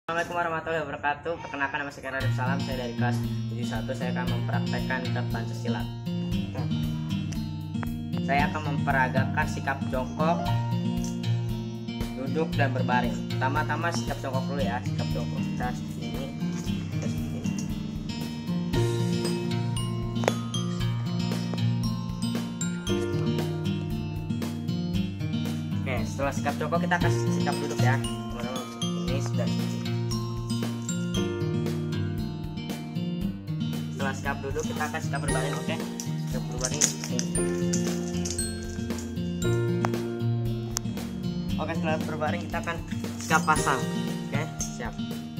Assalamualaikum warahmatullahi wabarakatuh. Perkenalkan, nama saya Arif Salam. Saya dari kelas 71. Saya akan mempraktekkan kitab Pancasila. Saya akan memperagakan sikap jongkok, duduk dan berbaring. Pertama-tama sikap jongkok dulu ya. Sikap jongkok kita seperti ini. Oke, setelah sikap jongkok kita kasih sikap duduk ya. Teman-teman, ini sudah setelah sikap duduk kita akan sikap berbaring. Oke, sikap berbaring ini. Oke, setelah berbaring kita akan sikap pasang. Oke, siap.